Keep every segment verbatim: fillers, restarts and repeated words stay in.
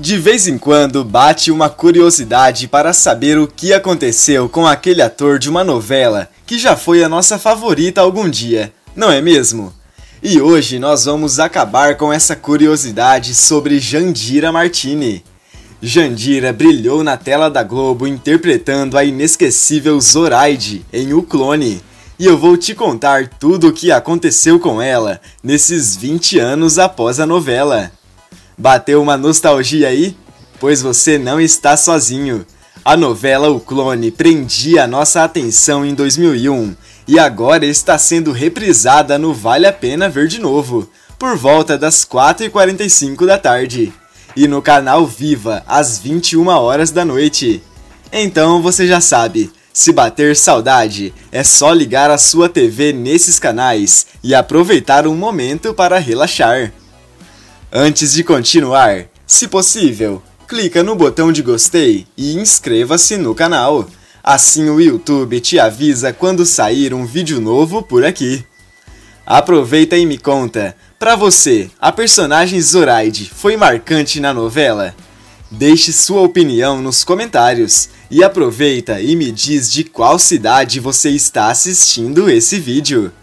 De vez em quando bate uma curiosidade para saber o que aconteceu com aquele ator de uma novela que já foi a nossa favorita algum dia, não é mesmo? E hoje nós vamos acabar com essa curiosidade sobre Jandira Martini. Jandira brilhou na tela da Globo interpretando a inesquecível Zoraide em O Clone, e eu vou te contar tudo o que aconteceu com ela nesses vinte anos após a novela. Bateu uma nostalgia aí? Pois você não está sozinho. A novela O Clone prendia a nossa atenção em dois mil e um e agora está sendo reprisada no Vale a Pena Ver de Novo, por volta das quatro e quarenta e cinco da tarde, e no canal Viva às vinte e uma horas da noite. Então você já sabe, se bater saudade, é só ligar a sua T V nesses canais e aproveitar um momento para relaxar. Antes de continuar, se possível, clica no botão de gostei e inscreva-se no canal. Assim o YouTube te avisa quando sair um vídeo novo por aqui. Aproveita e me conta, pra você, a personagem Zoraide foi marcante na novela? Deixe sua opinião nos comentários e aproveita e me diz de qual cidade você está assistindo esse vídeo.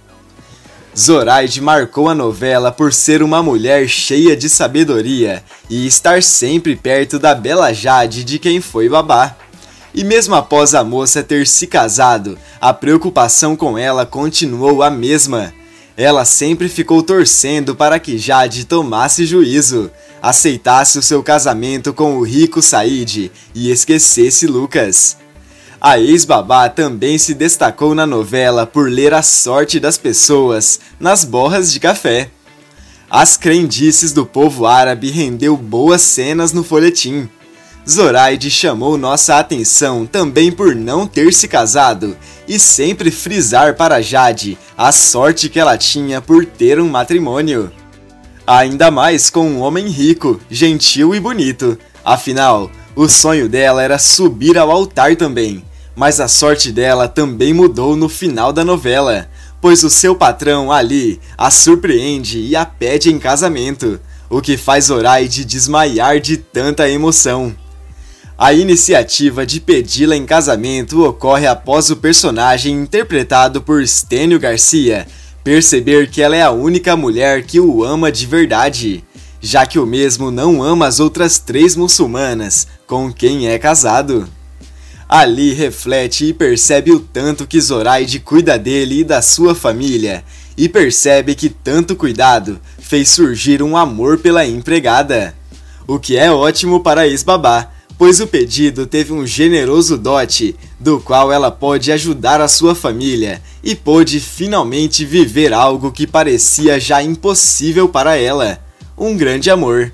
Zoraide marcou a novela por ser uma mulher cheia de sabedoria e estar sempre perto da bela Jade de quem foi babá. E mesmo após a moça ter se casado, a preocupação com ela continuou a mesma. Ela sempre ficou torcendo para que Jade tomasse juízo, aceitasse o seu casamento com o rico Said e esquecesse Lucas. A ex-babá também se destacou na novela por ler a sorte das pessoas nas borras de café. As crendices do povo árabe rendeu boas cenas no folhetim. Zoraide chamou nossa atenção também por não ter se casado e sempre frisar para Jade a sorte que ela tinha por ter um matrimônio. Ainda mais com um homem rico, gentil e bonito. Afinal, o sonho dela era subir ao altar também. Mas a sorte dela também mudou no final da novela, pois o seu patrão Ali a surpreende e a pede em casamento, o que faz Zoraide desmaiar de tanta emoção. A iniciativa de pedi-la em casamento ocorre após o personagem interpretado por Stênio Garcia perceber que ela é a única mulher que o ama de verdade, já que o mesmo não ama as outras três muçulmanas com quem é casado. Ali reflete e percebe o tanto que Zoraide cuida dele e da sua família, e percebe que tanto cuidado fez surgir um amor pela empregada. O que é ótimo para a ex-babá, pois o pedido teve um generoso dote, do qual ela pode ajudar a sua família, e pôde finalmente viver algo que parecia já impossível para ela, um grande amor.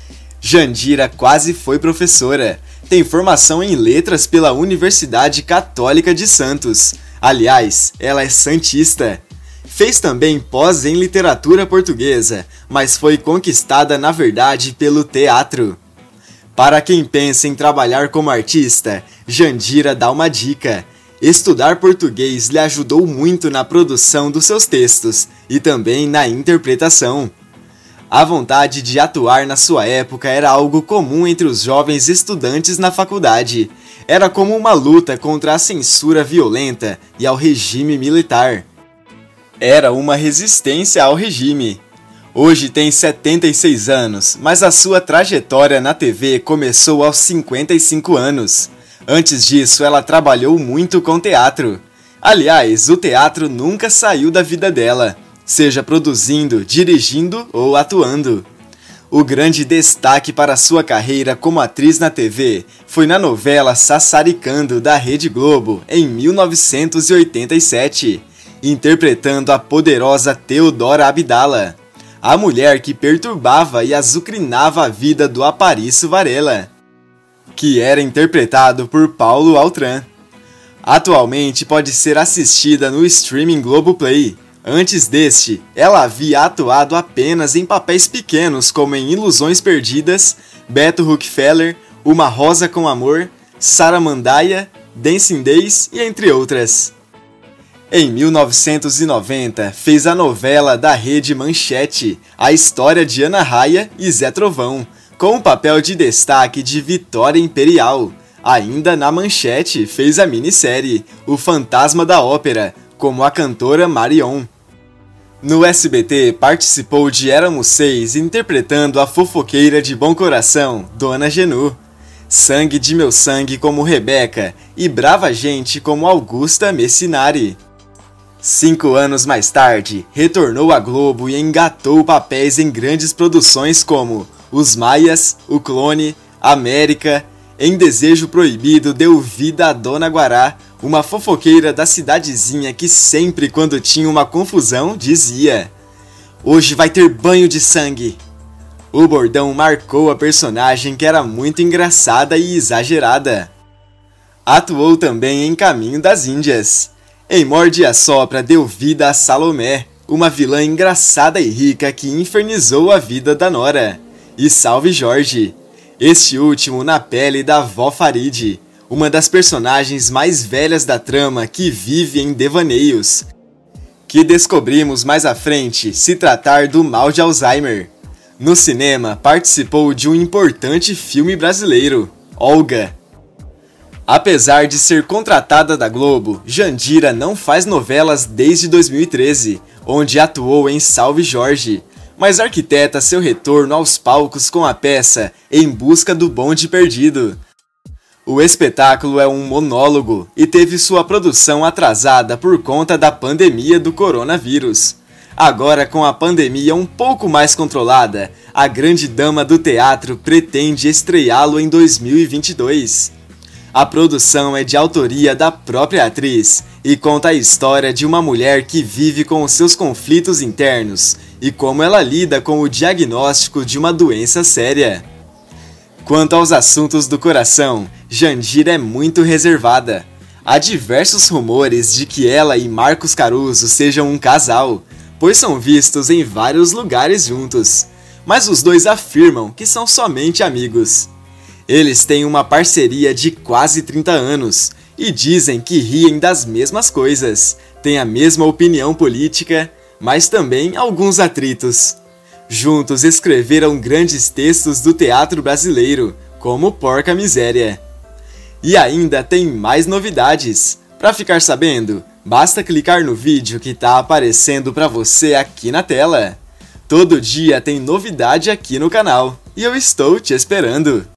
Jandira quase foi professora. Tem formação em letras pela Universidade Católica de Santos. Aliás, ela é santista. Fez também pós em literatura portuguesa, mas foi conquistada na verdade pelo teatro. Para quem pensa em trabalhar como artista, Jandira dá uma dica. Estudar português lhe ajudou muito na produção dos seus textos e também na interpretação. A vontade de atuar na sua época era algo comum entre os jovens estudantes na faculdade. Era como uma luta contra a censura violenta e ao regime militar. Era uma resistência ao regime. Hoje tem setenta e seis anos, mas a sua trajetória na T V começou aos cinquenta e cinco anos. Antes disso, ela trabalhou muito com teatro. Aliás, o teatro nunca saiu da vida dela, seja produzindo, dirigindo ou atuando. O grande destaque para sua carreira como atriz na T V foi na novela Sassaricando da Rede Globo em mil novecentos e oitenta e sete, interpretando a poderosa Theodora Abdala, a mulher que perturbava e azucrinava a vida do Aparício Varela, que era interpretado por Paulo Altran. Atualmente pode ser assistida no streaming Globoplay. Antes deste, ela havia atuado apenas em papéis pequenos como em Ilusões Perdidas, Beto Rockefeller, Uma Rosa com Amor, Saramandaia, Dancing Days e entre outras. Em mil novecentos e noventa, fez a novela da Rede Manchete, A História de Ana Raia e Zé Trovão, com o papel de destaque de Vitória Imperial. Ainda na Manchete fez a minissérie O Fantasma da Ópera, como a cantora Marion. No S B T participou de Éramos Seis, interpretando a fofoqueira de bom coração, Dona Genu. Sangue de Meu Sangue como Rebeca e Brava Gente como Augusta Messinari. Cinco anos mais tarde, retornou à Globo e engatou papéis em grandes produções como Os Maias, O Clone, América. Em Desejo Proibido deu vida a Dona Guará, uma fofoqueira da cidadezinha que sempre quando tinha uma confusão dizia: "Hoje vai ter banho de sangue". O bordão marcou a personagem, que era muito engraçada e exagerada. Atuou também em Caminho das Índias. Em Morde e Assopra deu vida a Salomé, uma vilã engraçada e rica que infernizou a vida da nora. E Salve Jorge, este último na pele da Vó Farid, uma das personagens mais velhas da trama que vive em devaneios, que descobrimos mais à frente se tratar do mal de Alzheimer. No cinema, participou de um importante filme brasileiro, Olga. Apesar de ser contratada da Globo, Jandira não faz novelas desde dois mil e treze, onde atuou em Salve Jorge, mas arquiteta seu retorno aos palcos com a peça Em Busca do Bonde Perdido. O espetáculo é um monólogo e teve sua produção atrasada por conta da pandemia do coronavírus. Agora, com a pandemia um pouco mais controlada, a grande dama do teatro pretende estreá-lo em dois mil e vinte e dois. A produção é de autoria da própria atriz e conta a história de uma mulher que vive com os seus conflitos internos e como ela lida com o diagnóstico de uma doença séria. Quanto aos assuntos do coração, Jandira é muito reservada. Há diversos rumores de que ela e Marcos Caruso sejam um casal, pois são vistos em vários lugares juntos, mas os dois afirmam que são somente amigos. Eles têm uma parceria de quase trinta anos e dizem que riem das mesmas coisas, têm a mesma opinião política, mas também alguns atritos. Juntos escreveram grandes textos do teatro brasileiro, como Porca Miséria. E ainda tem mais novidades. Para ficar sabendo, basta clicar no vídeo que está aparecendo para você aqui na tela. Todo dia tem novidade aqui no canal e eu estou te esperando.